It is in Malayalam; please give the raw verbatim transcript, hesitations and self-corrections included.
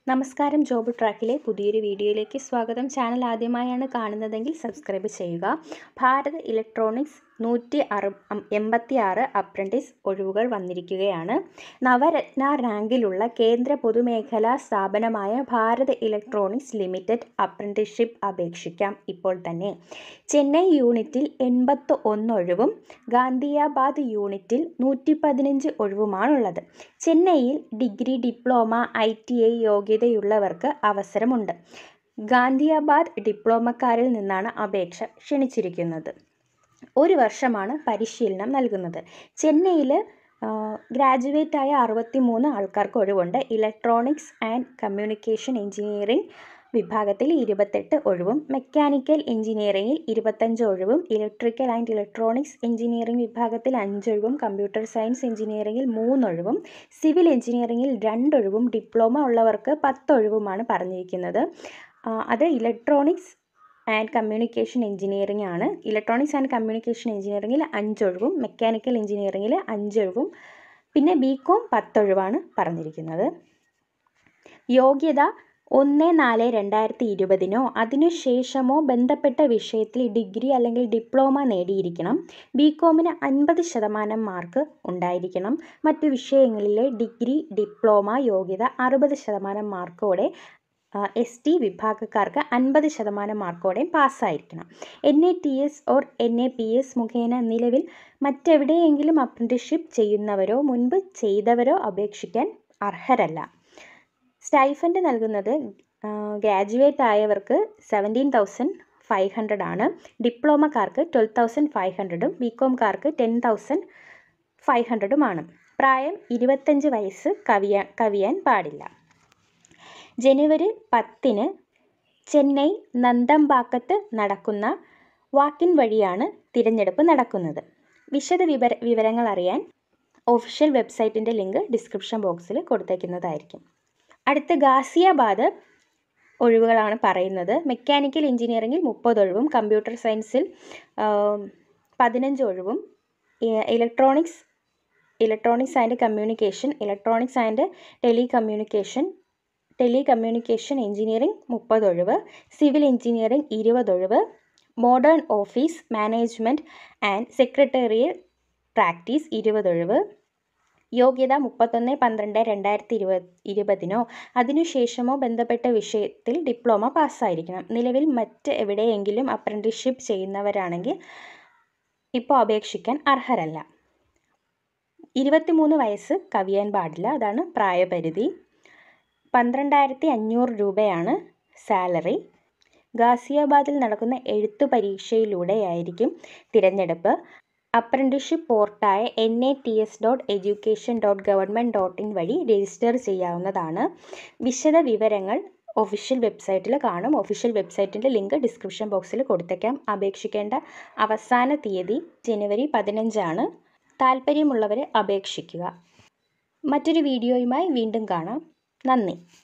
നമസ്കാരം, ജോബ് ട്രാക്കിലെ പുതിയൊരു വീഡിയോയിലേക്ക് സ്വാഗതം. ചാനൽ ആദ്യമായാണ് കാണുന്നതെങ്കിൽ സബ്സ്ക്രൈബ് ചെയ്യുക. ഭാരത് ഇലക്ട്രോണിക്സ് നൂറ്റി അറു എൺപത്തി ആറ് അപ്രൻറ്റീസ് ഒഴിവുകൾ വന്നിരിക്കുകയാണ്. നവരത്ന റാങ്കിലുള്ള കേന്ദ്ര പൊതുമേഖലാ സ്ഥാപനമായ ഭാരത് ഇലക്ട്രോണിക്സ് ലിമിറ്റഡ് അപ്രൻറ്റീസ്ഷിപ്പ് അപേക്ഷിക്കാം ഇപ്പോൾ തന്നെ. ചെന്നൈ യൂണിറ്റിൽ എൺപത്തി ഒന്ന് ഒഴിവും ഗാന്ധിയാബാദ് യൂണിറ്റിൽ നൂറ്റി പതിനഞ്ച് ഒഴിവുമാണുള്ളത്. ചെന്നൈയിൽ degree, diploma, I T I യോഗ്യതയുള്ളവർക്ക് അവസരമുണ്ട്. ഗാന്ധിയാബാദ് ഡിപ്ലോമക്കാരിൽ നിന്നാണ് അപേക്ഷ ക്ഷണിച്ചിരിക്കുന്നത്. ഒരു വർഷമാണ് പരിശീലനം നൽകുന്നത്. ചെന്നൈയിൽ ഗ്രാജുവേറ്റായ അറുപത്തി മൂന്ന് ആൾക്കാർക്ക് ഒഴിവുണ്ട്. ഇലക്ട്രോണിക്സ് ആൻഡ് കമ്മ്യൂണിക്കേഷൻ എഞ്ചിനീയറിംഗ് വിഭാഗത്തിൽ ഇരുപത്തെട്ട് ഒഴിവും മെക്കാനിക്കൽ എഞ്ചിനീയറിംഗിൽ ഇരുപത്തഞ്ച് ഒഴിവും ഇലക്ട്രിക്കൽ ആൻഡ് ഇലക്ട്രോണിക്സ് എഞ്ചിനീയറിംഗ് വിഭാഗത്തിൽ അഞ്ചൊഴിവും കമ്പ്യൂട്ടർ സയൻസ് എഞ്ചിനീയറിംഗിൽ മൂന്നൊഴിവും സിവിൽ എഞ്ചിനീയറിംഗിൽ രണ്ടൊഴിവും ഡിപ്ലോമ ഉള്ളവർക്ക് പത്തൊഴിവുമാണ് പറഞ്ഞിരിക്കുന്നത്. അത് ഇലക്ട്രോണിക്സ് ആൻഡ് കമ്മ്യൂണിക്കേഷൻ എഞ്ചിനീയറിംഗ് ആണ്. ഇലക്ട്രോണിക്സ് ആൻഡ് കമ്മ്യൂണിക്കേഷൻ എഞ്ചിനീയറിംഗിൽ അഞ്ചൊഴിവും മെക്കാനിക്കൽ എഞ്ചിനീയറിംഗിൽ അഞ്ചൊഴിവും പിന്നെ ബി കോം പത്തൊഴിവാണ് പറഞ്ഞിരിക്കുന്നത്. യോഗ്യത ഒന്ന് നാല് രണ്ടായിരത്തി ഇരുപതിനോ അതിനുശേഷമോ ബന്ധപ്പെട്ട വിഷയത്തിൽ ഡിഗ്രി അല്ലെങ്കിൽ ഡിപ്ലോമ നേടിയിരിക്കണം. ബി കോമിന് അൻപത് ശതമാനം മാർക്ക് ഉണ്ടായിരിക്കണം. മറ്റു വിഷയങ്ങളിലെ ഡിഗ്രി, ഡിപ്ലോമ യോഗ്യത അറുപത് ശതമാനം മാർക്കോടെ എസ് ടി വിഭാഗക്കാർക്ക് അൻപത് ശതമാനം മാർക്കോടെ പാസ്സായിരിക്കണം. N A T S or N A P S മുഖേന നിലവിൽ മറ്റെവിടെയെങ്കിലും അപ്രന്റീസ്ഷിപ്പ് ചെയ്യുന്നവരോ മുൻപ് ചെയ്തവരോ അപേക്ഷിക്കാൻ അർഹരല്ല. സ്റ്റൈഫൻഡ് നൽകുന്നത് ഗ്രാജുവേറ്റ് ആയവർക്ക് സെവൻറ്റീൻ തൗസൻഡ് ഫൈവ് ഹൺഡ്രഡ് ആണ്. ഡിപ്ലോമക്കാർക്ക് ട്വൽവ് തൗസൻഡ് ഫൈവ് ഹൺഡ്രഡും ബി കോംകാർക്ക് ടെൻ തൗസൻഡ് ഫൈവ് ഹൺഡ്രഡുമാണ്. പ്രായം ഇരുപത്തഞ്ച് വയസ്സ് കവിയാൻ കവിയാൻ പാടില്ല. ജനുവരി പത്തിന് ചെന്നൈ നന്തമ്പാക്കത്ത് നടക്കുന്ന വാക്കിൻ വഴിയാണ് തിരഞ്ഞെടുപ്പ് നടക്കുന്നത്. വിശദ വിവര വിവരങ്ങൾ അറിയാൻ ഒഫീഷ്യൽ വെബ്സൈറ്റിൻ്റെ ലിങ്ക് ഡിസ്ക്രിപ്ഷൻ ബോക്സിൽ കൊടുത്തേക്കുന്നതായിരിക്കും. അടുത്ത ഗാസിയാബാദ് ഒഴിവുകളാണ് പറയുന്നത്. മെക്കാനിക്കൽ എഞ്ചിനീയറിംഗിൽ മുപ്പത് ഒഴിവും കമ്പ്യൂട്ടർ സയൻസിൽ പതിനഞ്ച് ഒഴിവും electronics electronics and communication electronics and telecommunication telecommunication engineering മുപ്പത് ഒഴിവ്, സിവിൽ എഞ്ചിനീയറിംഗ് ഇരുപത് ഒഴിവ്, modern office management and secretarial practice ഇരുപത് ഒഴിവ്. യോഗ്യത മുപ്പത്തൊന്ന് പന്ത്രണ്ട് രണ്ടായിരത്തി ഇരുപത് ഇരുപതിനോ അതിനുശേഷമോ ബന്ധപ്പെട്ട വിഷയത്തിൽ ഡിപ്ലോമ പാസ്സായിരിക്കണം. നിലവിൽ മറ്റ് എവിടെയെങ്കിലും അപ്രന്റീസ്ഷിപ്പ് ചെയ്യുന്നവരാണെങ്കിൽ ഇപ്പോൾ അപേക്ഷിക്കാൻ അർഹരല്ല. ഇരുപത്തിമൂന്ന് വയസ്സ് കവിയാൻ പാടില്ല, അതാണ് പ്രായപരിധി. പന്ത്രണ്ടായിരത്തി അഞ്ഞൂറ് രൂപയാണ് സാലറി. ഗാസിയാബാദിൽ നടക്കുന്ന എഴുത്തു പരീക്ഷയിലൂടെയായിരിക്കും തിരഞ്ഞെടുപ്പ്. അപ്രന്റീസ്ഷിപ്പ് പോർട്ടായ N A T S dot education dot government dot in വഴി രജിസ്റ്റർ ചെയ്യാവുന്നതാണ്. വിശദ വിവരങ്ങൾ ഒഫീഷ്യൽ വെബ്സൈറ്റിൽ കാണും. ഒഫീഷ്യൽ വെബ്സൈറ്റിൻ്റെ ലിങ്ക് ഡിസ്ക്രിപ്ഷൻ ബോക്സിൽ കൊടുത്തേക്കാം. അപേക്ഷിക്കേണ്ട അവസാന തീയതി ജനുവരി പതിനഞ്ചാണ്. താല്പര്യമുള്ളവർ അപേക്ഷിക്കുക. മറ്റൊരു വീഡിയോയുമായി വീണ്ടും കാണാം. നന്ദി.